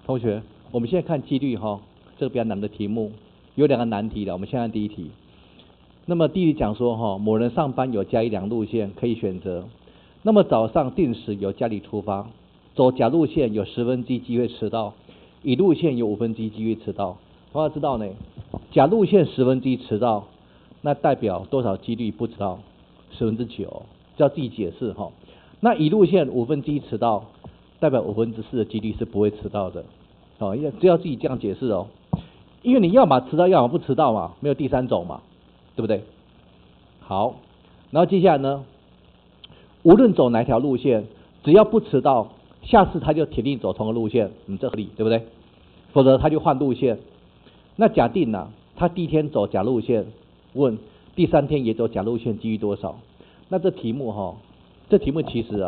同学，我们现在看几率哈，这个比较难的题目，有2个难题的。我们先看第一题。那么第一题讲说哈，某人上班有甲乙2路线可以选择。那么早上定时由家里出发，走甲路线有1/10机会迟到，乙路线有1/5机会迟到。我要知道呢，甲路线1/10迟到，那代表多少几率不迟到？9%，这要自己解释哈。那乙路线1/5迟到，代表4/5的几率是不会迟到的。哦，只要自己这样解释哦，因为你要么迟到，要么不迟到嘛，没有第三种嘛，对不对？好，然后接下来呢，无论走哪条路线，只要不迟到，下次他就铁定走同个路线，这合理，对不对？否则他就换路线。那假定他第一天走甲路线，问第3天也走甲路线，几率多少？那这题目这题目其实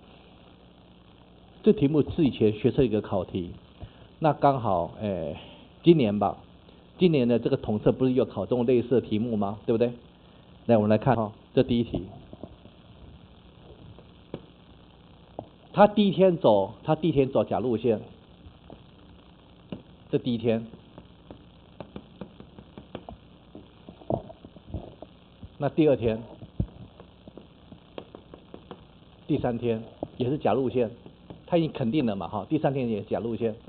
这题目是以前学测一个考题。那刚好，今年吧，今年的这个统测不是有考这种类似的题目吗？对不对？来，我们来看这第一题。他第一天走甲路线，这第一天。那第2天、第3天也是甲路线，他已经肯定了嘛，第3天也是甲路线。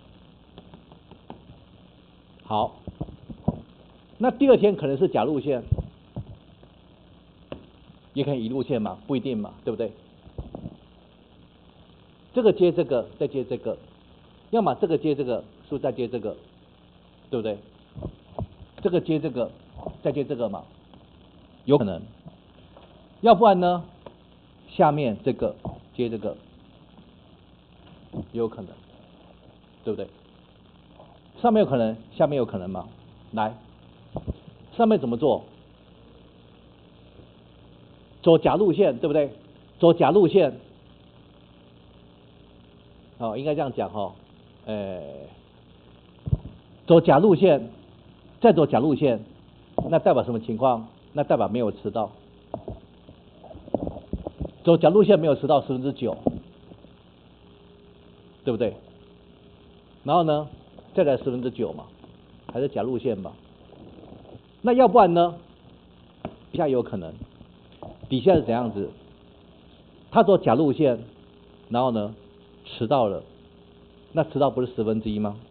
好，那第2天可能是甲路线，也可以乙路线嘛，不一定嘛，对不对？这个接这个，再接这个，要么这个接这个，是不是再接这个，对不对？这个接这个，再接这个嘛，有可能。要不然呢，下面这个接这个，也有可能，对不对？上面有可能，下面有可能吗？来，上面怎么做？走甲路线，对不对？走甲路线，应该这样讲走甲路线，再走甲路线，那代表什么情况？那代表没有迟到。走甲路线没有迟到9%，对不对？然后呢，再来9%嘛，还是甲路线吧。那要不然呢？底下有可能，底下是怎样子？他走甲路线，然后呢，迟到了，那迟到不是1/10吗？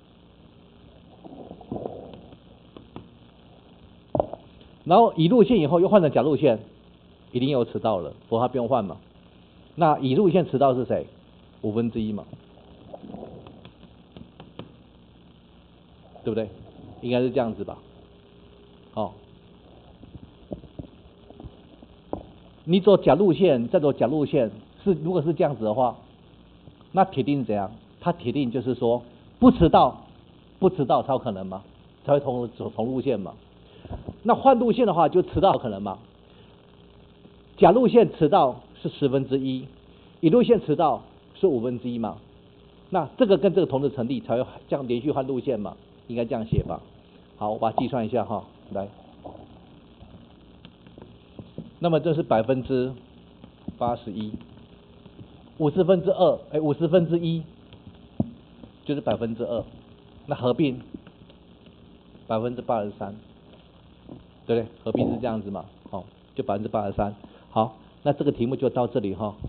然后乙路线以后又换成甲路线，一定有迟到了，否则他不用换嘛。那乙路线迟到是谁？1/5嘛，对不对？应该是这样子吧。你走甲路线，再走甲路线，如果是这样子的话，那铁定怎样？他铁定就是说不迟到才有可能嘛，才会走同路线嘛。那换路线的话，就迟到有可能嘛。甲路线迟到是1/10，乙路线迟到是1/5嘛。那这个跟这个同时成立，才会这样连续换路线嘛，应该这样写吧。好，我把它计算一下来。那么这是81%，50分之2，50分之1就是2%，那合并83%，对不对？合并是这样子嘛，就83%。好，那这个题目就到这里